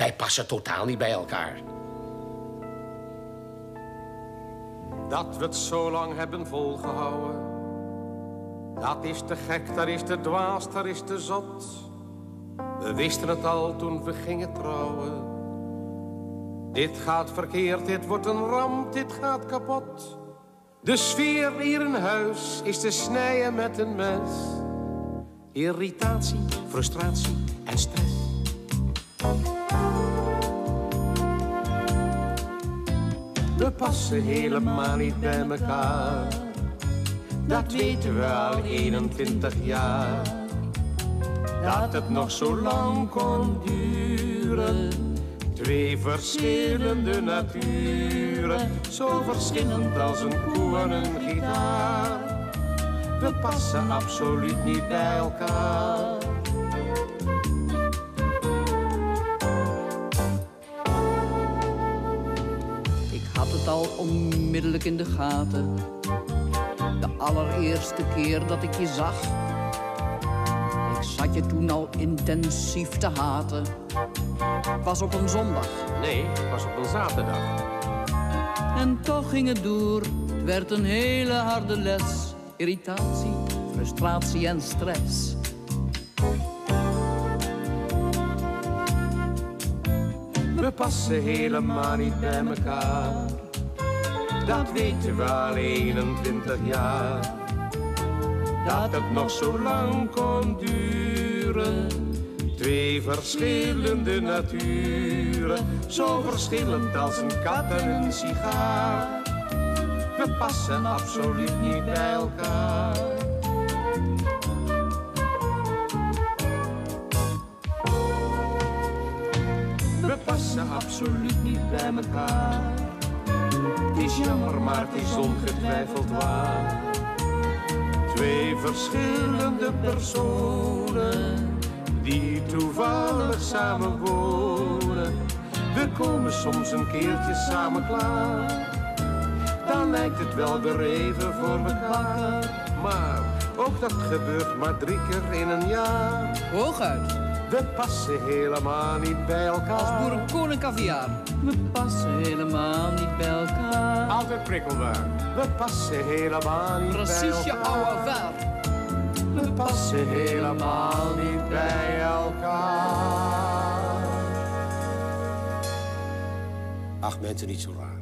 Wij passen totaal niet bij elkaar. Dat we het zo lang hebben volgehouden, dat is te gek, dat is te dwaas, dat is te zot. We wisten het al toen we gingen trouwen. Dit gaat verkeerd, dit wordt een ramp, dit gaat kapot. De sfeer hier in huis is te snijden met een mes. Irritatie, frustratie en stress. We passen helemaal niet bij elkaar. Dat weten we al 21 jaar. Dat het nog zo lang kon duren. Twee verschillende naturen, zo verschillend als een koe en een gitaar. We passen absoluut niet bij elkaar. Ik had het al onmiddellijk in de gaten. De allereerste keer dat ik je zag. Ik zat je toen al intensief te haten. Was op een zondag. Nee, het was op een zaterdag. En toch ging het door. Het werd een hele harde les. Irritatie, frustratie en stress. We passen helemaal niet bij elkaar. Dat weten we al 21 jaar. Dat het nog zo lang kon duren. Twee verschillende naturen, zo verschillend als een kat en een sigaar. We passen absoluut niet bij elkaar. We passen absoluut niet bij elkaar. Het is jammer, maar het is ongetwijfeld waar. Twee verschillende personen die toevallig samen wonen. We komen soms een keertje samen klaar. Dan lijkt het wel weer even voor elkaar. Maar ook dat gebeurt maar 3 keer in een jaar. Hooguit. We passen helemaal niet bij elkaar. Als boerenkool en caviar. We passen helemaal niet bij elkaar. Altijd prikkelbaar. We passen helemaal niet Precies bij elkaar. je oude affaire. We passen helemaal niet bij elkaar. Ach, mensen, niet zo raar.